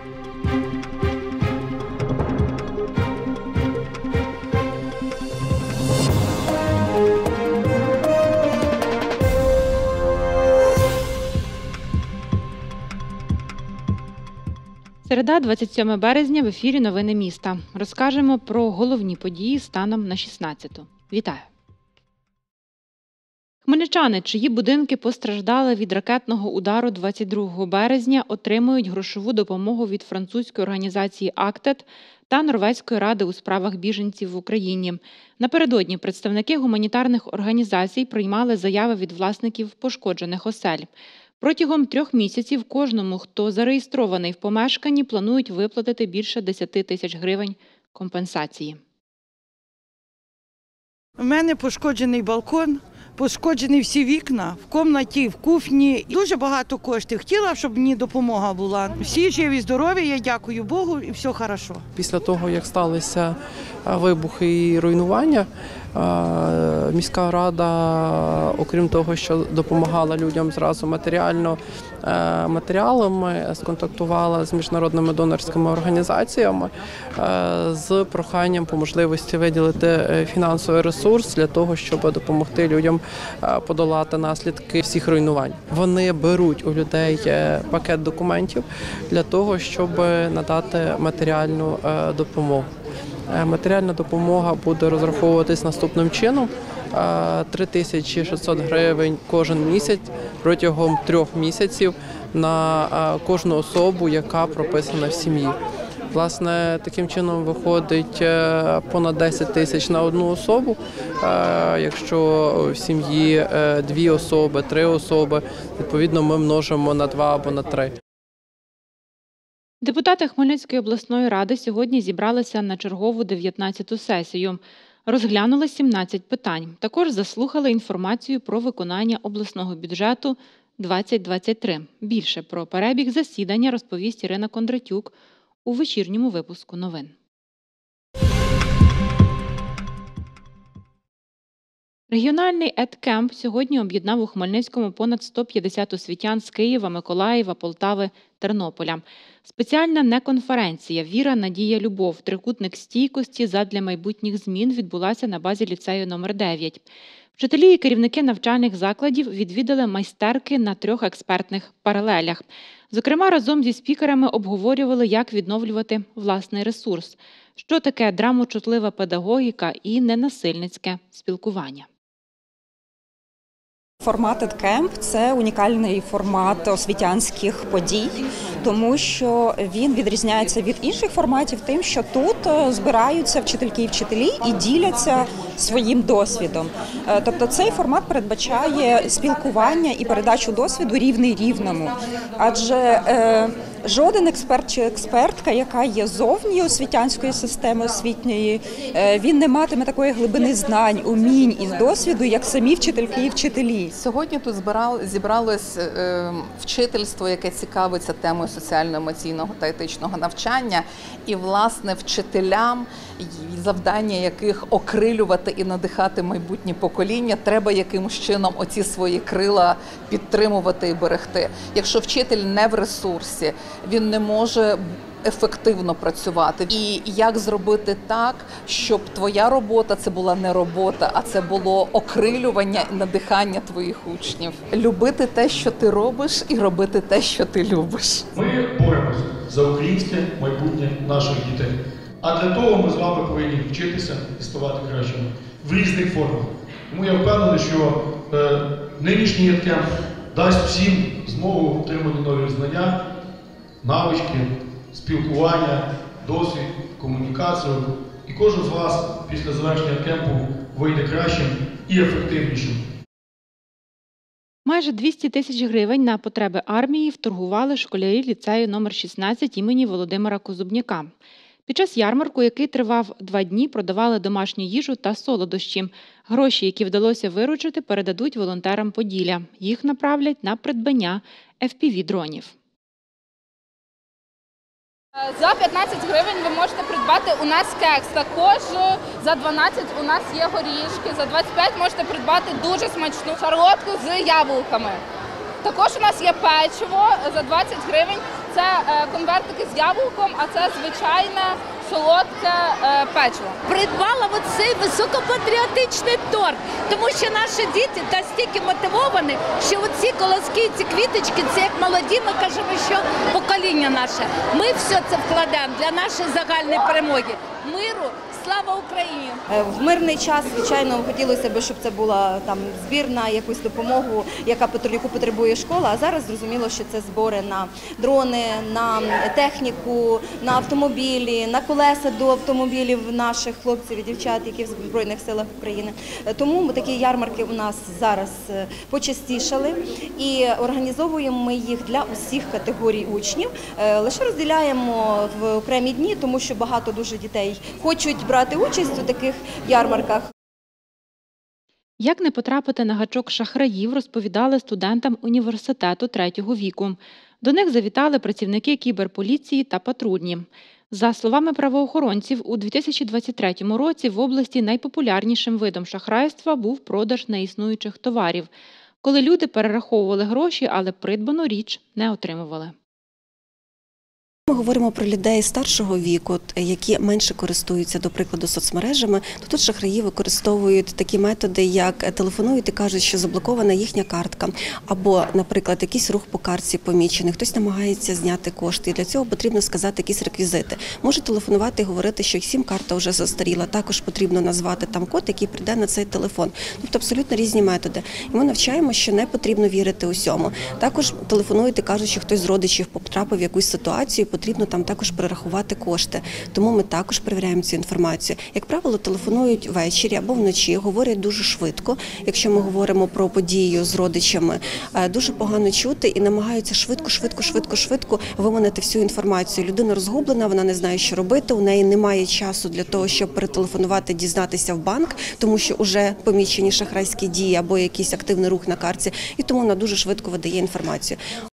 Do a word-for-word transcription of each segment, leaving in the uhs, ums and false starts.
Середа, двадцять сьоме березня, в ефірі «Новини міста». Розкажемо про головні події станом на шістнадцяту. Вітаю! Хмельничани, чиї будинки постраждали від ракетного удару двадцять другого березня, отримують грошову допомогу від французької організації «Актед» та Норвезької ради у справах біженців в Україні. Напередодні представники гуманітарних організацій приймали заяви від власників пошкоджених осель. Протягом трьох місяців кожному, хто зареєстрований в помешканні, планують виплатити більше десяти тисяч гривень компенсації. У мене пошкоджений балкон, пошкоджені всі вікна в кімнаті, в кухні. Дуже багато коштів. Хотіла, щоб мені допомога була. Всі живі, здорові, я дякую Богу, і все добре. Після того, як сталися вибухи і руйнування, міська рада, окрім того, що допомагала людям зразу матеріально, матеріалами, сконтактувала з міжнародними донорськими організаціями з проханням по можливості виділити фінансовий ресурс для того, щоб допомогти людям подолати наслідки всіх руйнувань. Вони беруть у людей пакет документів для того, щоб надати матеріальну допомогу. Матеріальна допомога буде розраховуватись наступним чином. три тисячі шістсот гривень кожен місяць протягом трьох місяців на кожну особу, яка прописана в сім'ї. Власне, таким чином виходить понад десять тисяч на одну особу. Якщо в сім'ї дві особи, три особи, відповідно ми множимо на два або на три. Депутати Хмельницької обласної ради сьогодні зібралися на чергову дев'ятнадцяту сесію. Розглянули сімнадцять питань. Також заслухали інформацію про виконання обласного бюджету двадцять двадцять три. Більше про перебіг засідання розповість Ірина Кондратюк у вечірньому випуску новин. Регіональний ед-кемп сьогодні об'єднав у Хмельницькому понад сто п'ятдесят освітян з Києва, Миколаєва, Полтави, Тернополя. Спеціальна неконференція «Віра, надія, любов. Трикутник стійкості задля майбутніх змін» відбулася на базі ліцею номер дев'ять. Вчителі і керівники навчальних закладів відвідали майстерки на трьох експертних паралелях. Зокрема, разом зі спікерами обговорювали, як відновлювати власний ресурс, що таке драмочутлива педагогіка і ненасильницьке спілкування. Формат ед-кемп – це унікальний формат освітянських подій, тому що він відрізняється від інших форматів тим, що тут збираються вчительки і вчителі і діляться своїм досвідом. Тобто цей формат передбачає спілкування і передачу досвіду рівний рівному, адже е, жоден експерт чи експертка, яка є зовні освітянської системи освітньої, е, він не матиме такої глибини знань, умінь і досвіду, як самі вчительки і вчителі. Сьогодні тут зібралось вчительство, яке цікавиться темою соціально-емоційного та етичного навчання. І, власне, вчителям, завдання яких окрилювати і надихати майбутнє покоління, треба якимось чином оці свої крила підтримувати і берегти. Якщо вчитель не в ресурсі, він не може ефективно працювати. І як зробити так, щоб твоя робота – це була не робота, а це було окрилювання і надихання твоїх учнів. Любити те, що ти робиш, і робити те, що ти любиш. Ми боремося за українське майбутнє наших дітей. А для того ми з вами повинні вчитися і ставати кращими в різних формах. Тому я впевнений, що е, нинішній ед-кемп дасть всім змогу отримати нові знання, навички, спілкування, досвід, комунікацію. І кожен з вас після завершення кемпу вийде кращим і ефективнішим. Майже двісті тисяч гривень на потреби армії вторгували школярі ліцею номер шістнадцять імені Володимира Козубняка. Під час ярмарку, який тривав два дні, продавали домашню їжу та солодощі. Гроші, які вдалося виручити, передадуть волонтерам Поділля. Їх направлять на придбання еф пі ві-дронів. За п'ятнадцять гривень ви можете придбати у нас кекс. Також за дванадцять у нас є горішки. За двадцять п'ять можете придбати дуже смачну шарлотку з яблуками. Також у нас є печиво за двадцять гривень. це е, конвертики з яблуком, а це звичайне солодке е, печиво. Придбала оцей високопатріотичний торт, тому що наші діти настільки мотивовані, що оці колоски, ці квіточки, це як молоді, ми кажемо, що покоління наше. Ми все це вкладаємо для нашої загальної перемоги, миру. Слава Україні! В мирний час, звичайно, хотілося б, щоб це була там збір на якусь допомогу, яка яку потребує школа. А зараз зрозуміло, що це збори на дрони, на техніку, на автомобілі, на колеса до автомобілів наших хлопців і дівчат, які в Збройних силах України. Тому такі ярмарки у нас зараз почастішали і організовуємо ми їх для усіх категорій учнів. Лише розділяємо в окремі дні, тому що багато дуже дітей хочуть брати участь у таких ярмарках. Як не потрапити на гачок шахраїв, розповідали студентам університету третього віку. До них завітали працівники кіберполіції та патрульні. За словами правоохоронців, у дві тисячі двадцять третьому році в області найпопулярнішим видом шахрайства був продаж неіснуючих товарів, коли люди перераховували гроші, але придбану річ не отримували. Ми говоримо про людей старшого віку, які менше користуються, до прикладу, соцмережами, то тут шахраї використовують такі методи, як телефонують і кажуть, що заблокована їхня картка, або, наприклад, якийсь рух по картці помічений, хтось намагається зняти кошти, і для цього потрібно сказати якісь реквізити. Може телефонувати і говорити, що сім-карта вже застаріла, також потрібно назвати там код, який прийде на цей телефон. Тобто абсолютно різні методи. І ми навчаємо, що не потрібно вірити усьому. Також телефонують і кажуть, що хтось з родичів потрапив в якусь ситуацію, потрібно там також перерахувати кошти. Тому ми також перевіряємо цю інформацію. Як правило, телефонують ввечері або вночі, говорять дуже швидко. Якщо ми говоримо про подію з родичами, дуже погано чути і намагаються швидко, швидко, швидко, швидко виманити всю інформацію. Людина розгублена, вона не знає, що робити, у неї немає часу для того, щоб перетелефонувати, дізнатися в банк, тому що вже помічені шахрайські дії або якийсь активний рух на картці, і тому вона дуже швидко видає інформацію.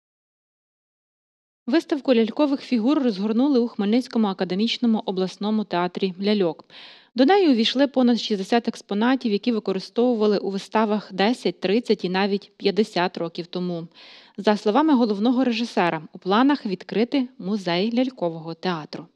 Виставку лялькових фігур розгорнули у Хмельницькому академічному обласному театрі ляльок. До неї увійшли понад шістдесят експонатів, які використовували у виставах десять, тридцять і навіть п'ятдесят років тому. За словами головного режисера, у планах відкрити музей лялькового театру.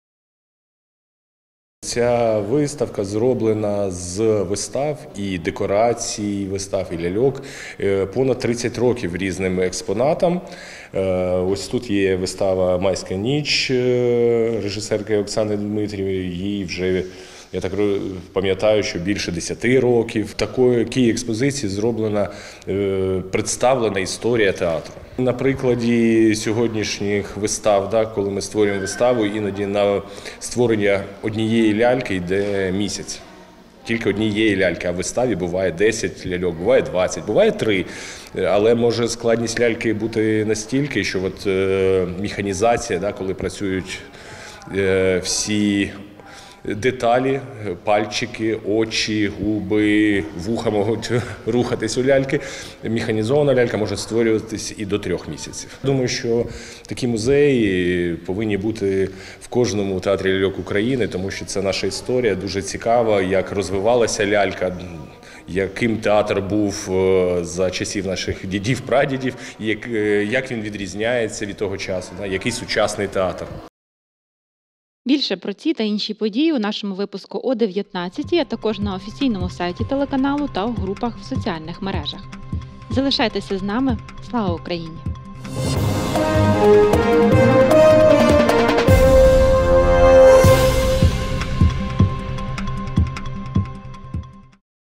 Ця виставка зроблена з вистав і декорацій, вистав і ляльок понад тридцять років різним експонатам. Ось тут є вистава «Майська ніч» режисерки Оксани Дмитрієвої, їй вже, я так пам'ятаю, що більше десяти років. В такій експозиції зроблена, представлена історія театру. На прикладі сьогоднішніх вистав, да, коли ми створюємо виставу, іноді на створення однієї ляльки йде місяць. Тільки однієї ляльки, а в виставі буває десять ляльок, буває двадцять, буває три. Але може складність ляльки бути настільки, що от, е, механізація, да, коли працюють е, всі деталі, пальчики, очі, губи, вуха можуть рухатись у ляльки. Механізована лялька може створюватись і до трьох місяців. Думаю, що такі музеї повинні бути в кожному театрі ляльок України, тому що це наша історія, дуже цікава, як розвивалася лялька, яким театр був за часів наших дідів-прадідів, як, як він відрізняється від того часу, який сучасний театр. Більше про ці та інші події у нашому випуску о дев'ятнадцятій, а також на офіційному сайті телеканалу та у групах в соціальних мережах. Залишайтеся з нами. Слава Україні!